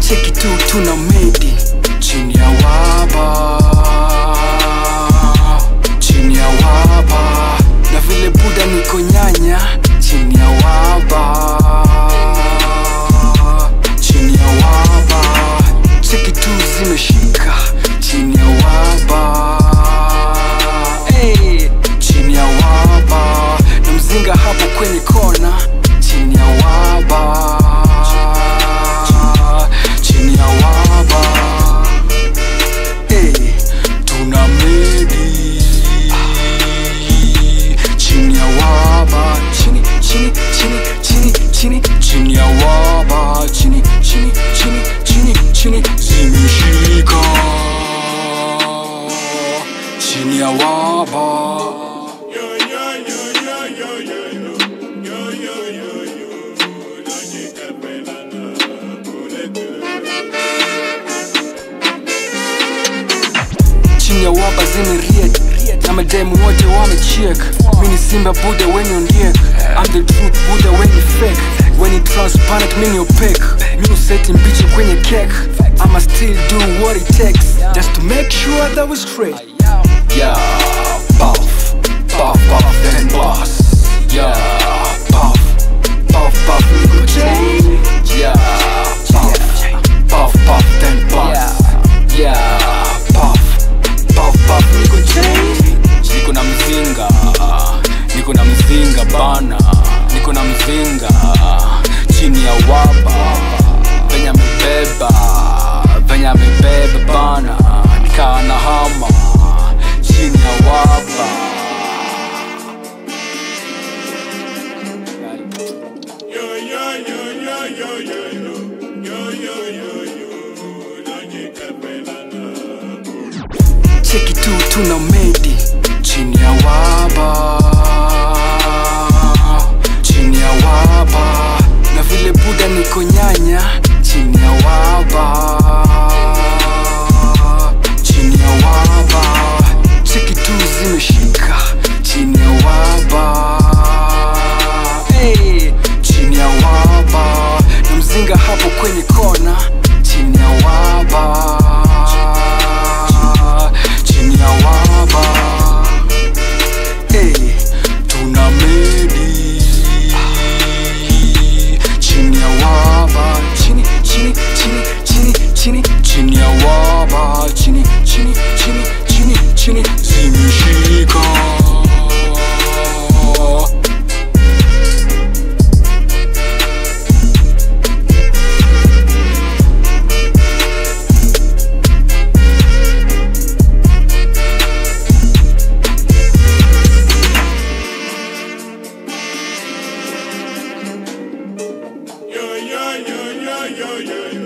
Cheki tu tuna medi chini ya waba, chini ya waba. Na vile buda niko nyanya chini ya waba, chini ya waba. Cheki tu zimeshika chini ya waba, hey, chini ya waba. Na mzinga hapo kwenye kona chini ya waba, chini ya waba. Hey, tuna medi chini ya waba, chini, chini, chini, chini, chini, chini ya waba, chini, chini, chini, chini, chini, zimeshika chini ya waba. Chini ya waba zimeriet na mademu wote wamecheck. Mini simba buda when you ndiek, I'm the truth buda when you fake. When you transparent mini opaque, minu seti mbichi kwenye cake. I'ma still do what it takes just to make sure that we straight. Yeah, puff, puff, puff, then boss. Yeah, puff, puff, puff, nigga change. Yeah, puff, puff, puff, then boss. Yeah, puff, puff, puff, nigga change. Niko na mzinga, niko na mzinga bana, niko na mzinga chini ya waba. Venya mebeba, venya mebeba bana, nika na hama chini ya waba. Cheki tu tuna medi chini ya waba, chini ya waba. Na vile buda niko nyanya chini ya waba, chini ya waba. Cheki tu zimeshika chini ya waba, hey, chini ya waba. Na mzinga hapo kwenye kona chini ya waba, chini ya waba. Hey, tuna medi chini ya waba, chini, chini, chini, chini, chini, chini ya waba, chini, chini, chini, chini, chini, zimeshika. Yo, yo, yo, yo, yo, yo.